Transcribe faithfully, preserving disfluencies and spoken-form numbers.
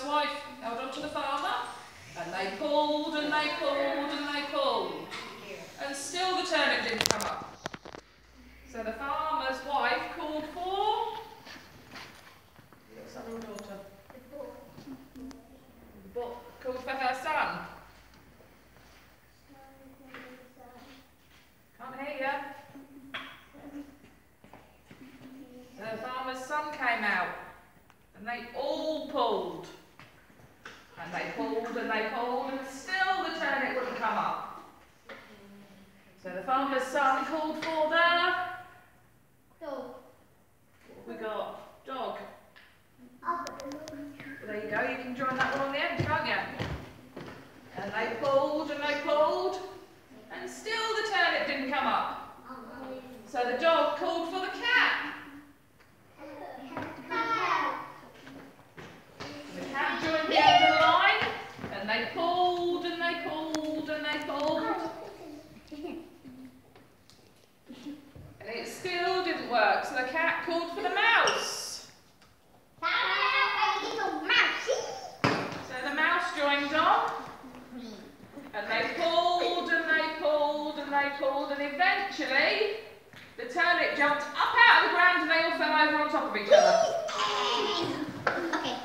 farmer's wife held on to the farmer, and they pulled and they pulled and they pulled, and still the turnip didn't come up. So the farmer's wife called for your son or daughter? But called for her son. Can't hear you. So the farmer's son came out, and they all pulled. And they pulled and they pulled, and still the turnip wouldn't come up. So the farmer's son called for the dog. What have we got? Dog. Well, there you go, you can join that one on the end, can't you? And they pulled and they pulled, and still the turnip didn't come up. So the dog called for the cat. The cat joined the end of the line, and they pulled and they pulled and they pulled. And it still didn't work, so the cat called for the mouse. So the mouse joined on, and they pulled and they pulled and they pulled, and eventually the turnip jumped up out of the ground and they all fell over on top of each other. Okay.